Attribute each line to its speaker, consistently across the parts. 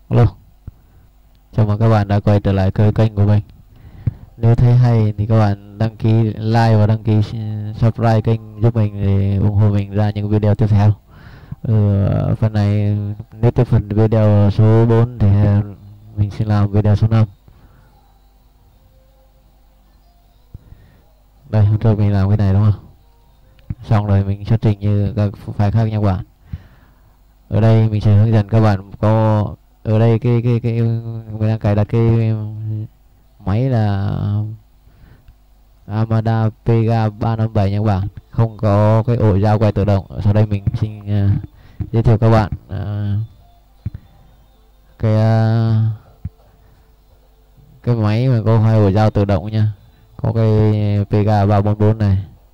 Speaker 1: Hello, chào mừng các bạn đã quay trở lại kênh của mình. Nếu thấy hay thì các bạn đăng ký like và đăng ký subscribe kênh giúp mình để ủng hộ mình ra những video tiếp theo. Phần này nếu tới phần video số 4 thì mình sẽ làm video số 5. Đây, hôm trước mình làm cái này đúng không? Xong rồi mình xuất trình như các file khác nha các bạn. Ở đây mình sẽ hướng dẫn các bạn có ở đây cái mình đang cài đặt cái máy là Amada Pega 357 nha các bạn, không có cái ổ dao quay tự động. Sau đây mình xin giới thiệu các bạn cái cái máy mà có hai ổ dao tự động nha, có cái Pega 344 này.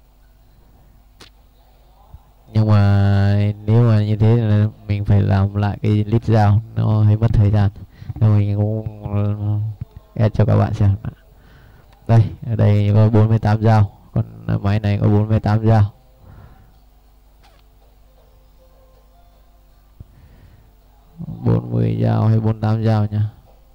Speaker 1: Nhưng mà nếu mà như thế là mình phải làm lại cái list dao, nó hơi mất thời gian, nên mình cũng add cho các bạn xem. Đây, ở đây có 48 dao, còn máy này có 48 dao. Bốn mươi dao hay 48 dao nha.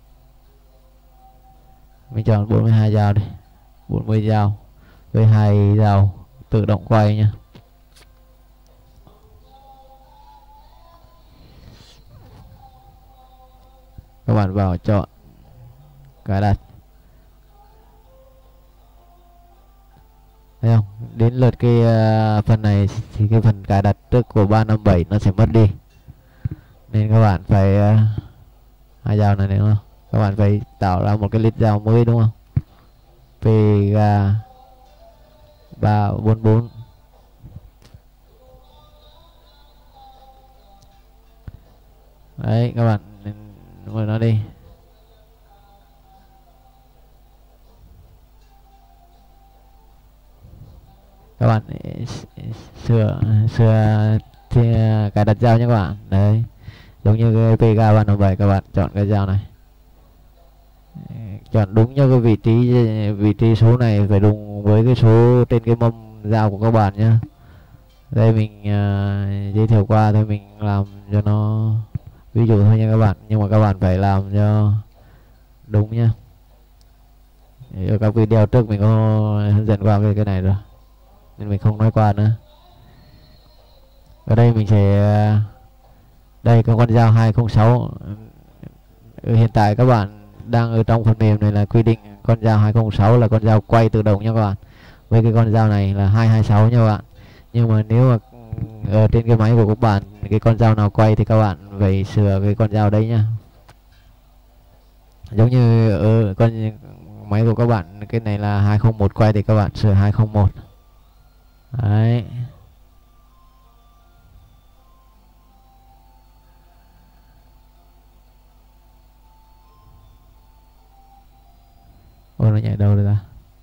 Speaker 1: Mình chọn 42 dao đi. 40 dao với 2 dao tự động quay nha. Các bạn vào chọn cài đặt. Thấy không? Đến lượt cái phần này thì cái phần cài đặt trước của 357 nó sẽ mất đi. Nên các bạn phải hai dao này đúng không? Các bạn phải tạo ra một cái list dao mới đúng không? Pega 344. Đấy, các bạn mời nó đi. Các bạn sửa thì cài đặt dao nhé các bạn. Đấy, giống như cái Pega 357, các bạn chọn cái dao này, chọn đúng cho cái vị trí số này phải đúng với cái số trên cái mâm dao của các bạn nhé. Đây mình giới thiệu qua thôi, mình làm cho nó ví dụ thôi nha các bạn, nhưng mà các bạn phải làm cho đúng nhá. Ở các video trước mình có hướng dẫn qua cái này rồi nên mình không nói qua nữa. Ở đây mình sẽ đây có con dao 206. Hiện tại các bạn đang ở trong phần mềm này là quy định con dao 206 là con dao quay tự động nha các bạn, với cái con dao này là 226 nha các bạn. Nhưng mà nếu mà ở trên cái máy của các bạn cái con dao nào quay thì các bạn phải sửa cái con dao đấy nhá. Giống như ở con máy của các bạn cái này là 201 quay thì các bạn sửa 201. Đấy. Ôi, nó nhảy đâu rồi ta?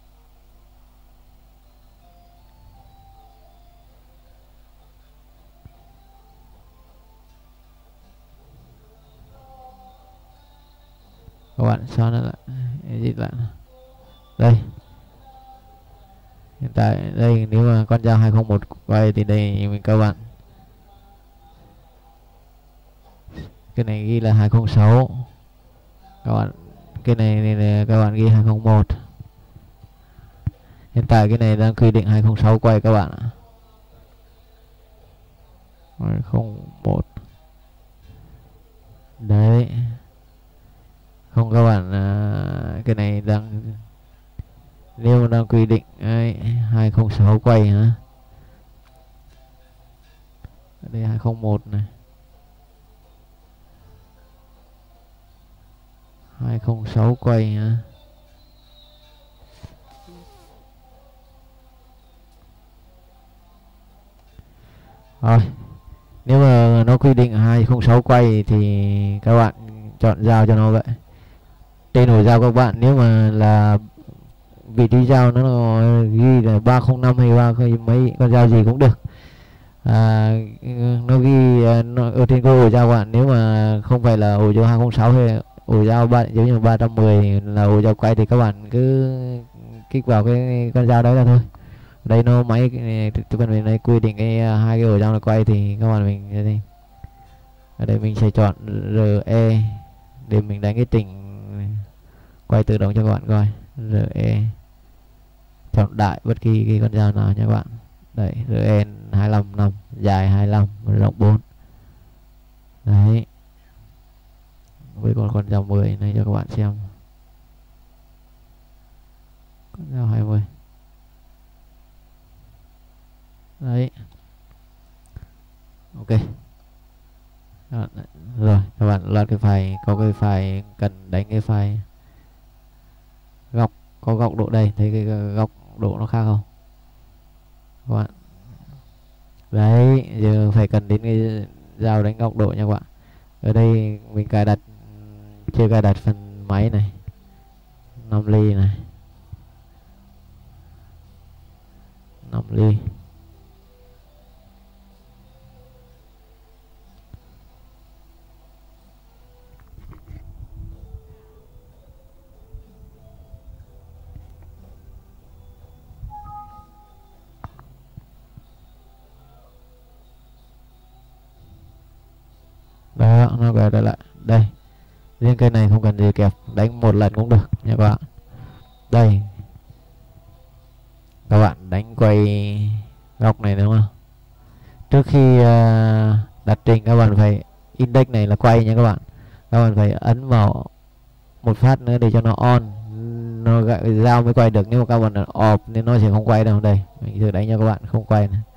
Speaker 1: Các bạn sao nó lại edit lại. Đây, hiện tại đây nếu mà con dao 201 quay thì đây mình các bạn cái này ghi là 206, các bạn cái này các bạn ghi 201. Hiện tại cái này đang quy định 206 quay các bạn ạ. 201. Đấy. Không các bạn cái này đang nếu mà đang quy định 206 quay hả? Đây 201 này. 206 quay hả? Rồi, nếu mà nó quy định 206 quay thì các bạn chọn dao cho nó vậy. Trên ổ dao các bạn nếu mà là vị trí dao nó ghi là 305 hay 3 mấy con dao gì cũng được. Nó ghi nó ở trên cái ổ dao các bạn, nếu mà không phải là ổ dao 206 hay ổ dao giống như 310 là ổ dao quay thì các bạn cứ kích vào cái con dao đấy là thôi. Đây nó máy phần mềm này quy định cái hai cái ổ dao này quay thì các bạn mình đây. Ở đây mình sẽ chọn RE để mình đánh cái trình quay tự động cho các bạn coi. RE chọn đại bất kỳ cái con dao nào nha các bạn. Đấy, RE 25 năm, dài 25, rộng 4. Đấy, với con dao 10 này cho các bạn xem. Con dao 20. Đấy, ok. Rồi các bạn load cái file, có cái file cần đánh cái file góc, có góc độ đây, thấy cái góc độ nó khác không các bạn? Đấy, giờ phải cần đến cái dao đánh góc độ nha các bạn. Ở đây mình cài đặt, chưa cài đặt phần máy này, 5 ly này, 5 ly. Đó, nó gọi lại đây. Riêng cây này không cần gì kẹp, đánh một lần cũng được nha các bạn. Đây, các bạn đánh quay góc này đúng không? Trước khi đặt trình các bạn phải index này là quay nha các bạn. Các bạn phải ấn vào một phát nữa để cho nó on, nó dao mới quay được. Nhưng mà các bạn off nên nó sẽ không quay đâu. Đây, mình thử đánh cho các bạn không quay này.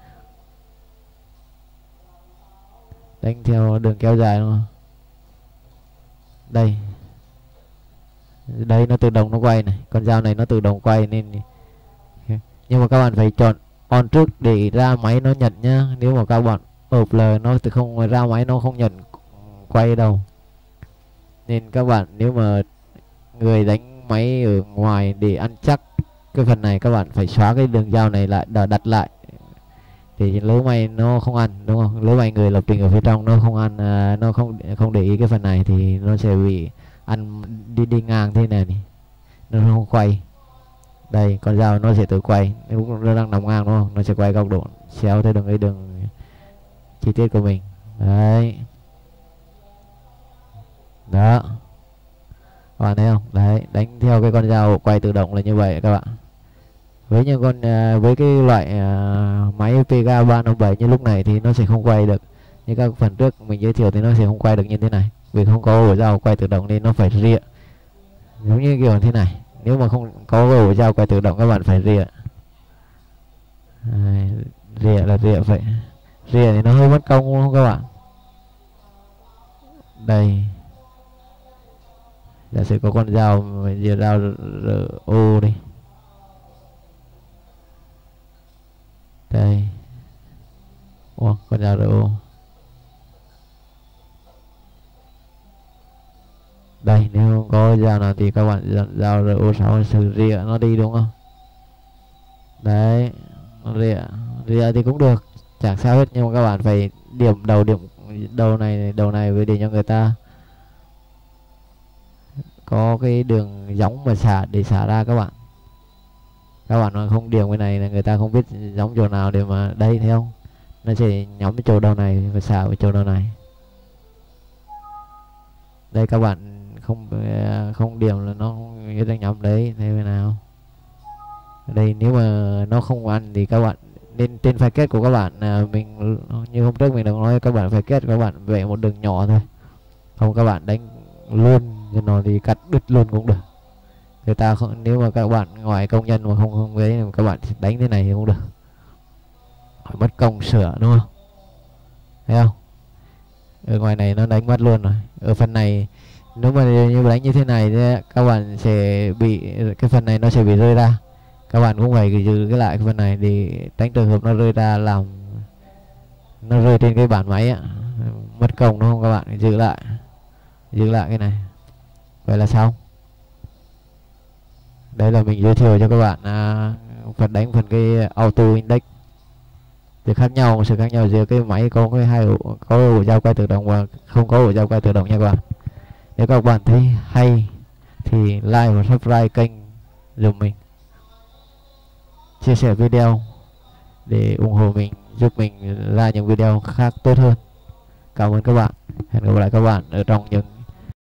Speaker 1: Đánh theo đường kéo dài đúng không? Đây, đây nó tự động nó quay này, con dao này nó tự động quay nên, nhưng mà các bạn phải chọn on trước để ra máy nó nhận nhá. Nếu mà các bạn offline nó từ không ra máy nó không nhận quay đâu. Nên các bạn nếu mà người đánh máy ở ngoài để ăn chắc cái phần này, các bạn phải xóa cái đường dao này lại, đặt lại thì lỡ may nó không ăn đúng không? Lỡ may người lập trình ở phía trong nó không ăn, nó không để ý cái phần này thì nó sẽ bị ăn đi ngang thế này, nó không quay. Đây, con dao nó sẽ tự quay, nếu nó đang nằm ngang đúng không? Nó sẽ quay góc độ xéo theo đường chi tiết của mình. Đấy, đó, các bạn thấy không? Đấy, đánh theo cái con dao quay tự động là như vậy các bạn. Với những với cái loại máy Pega 357 như lúc này thì nó sẽ không quay được. Như các phần trước mình giới thiệu thì nó sẽ không quay được như thế này, vì không có ổ dao quay tự động nên nó phải rịa giống như kiểu thế này. Nếu mà không có ổ dao quay tự động các bạn phải rịa. Rịa là rịa vậy. Rìa thì nó hơi mất công đúng không các bạn? Đây, giả sử có con dao, rìa dao RO đi. Đây, con dao RO. Đây, nếu không có dao nào thì các bạn dao RO6 sử rìa nó đi đúng không? Đấy, rìa thì cũng được, chẳng sao hết, nhưng mà các bạn phải điểm đầu này với để cho người ta có cái đường giống mà để xả ra các bạn. Các bạn mà không điểm cái này là người ta không biết giống chỗ nào để mà đây, thấy không? Nó sẽ nhắm cái chỗ đầu này và xả vào chỗ đầu này. Đây các bạn không điểm là nó không đang nhắm đấy, thấy thế nào? Đây nếu mà nó không ăn thì các bạn nên trên file kết của các bạn mình như hôm trước mình đã nói, các bạn file kết các bạn vẽ một đường nhỏ thôi, không các bạn đánh luôn cho nó thì cắt đứt luôn cũng được. Người ta không, nếu mà các bạn ngoài công nhân mà không ấy, các bạn đánh thế này thì không được, phải mất công sửa đúng không? Thấy không? Ở ngoài này nó đánh mất luôn rồi. Ở phần này nếu mà như đánh như thế này thì các bạn sẽ bị cái phần này nó sẽ bị rơi ra. Các bạn cũng phải giữ cái lại cái phần này để tránh trường hợp nó rơi ra, làm nó rơi trên cái bản máy á, mất công đúng không? Các bạn giữ lại cái này. Vậy là xong. Đây là mình giới thiệu cho các bạn phần đánh phần cái auto index. Sự khác nhau giữa cái máy có cái có ổ dao quay tự động và không có ổ dao quay tự động nha các bạn. Nếu các bạn thấy hay thì like và subscribe kênh giùm mình, chia sẻ video để ủng hộ mình, giúp mình ra những video khác tốt hơn. Cảm ơn các bạn. Hẹn gặp lại các bạn ở trong những